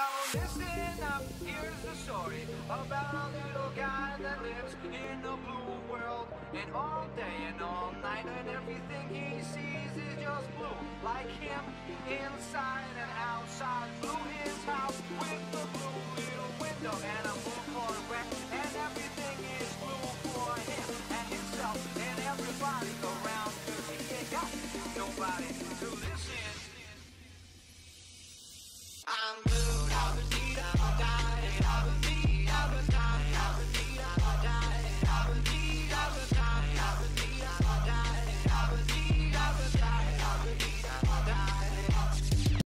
Now listen up, here's the story about a little guy that lives in a blue world. And all day and all night and everything he sees is just blue. Like him, inside and